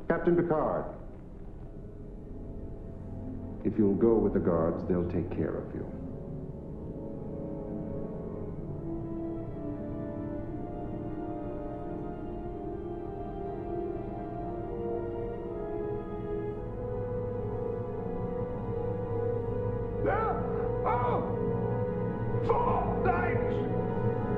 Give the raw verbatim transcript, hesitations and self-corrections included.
Captain Picard. If you'll go with the guards, they'll take care of you. There are four lights.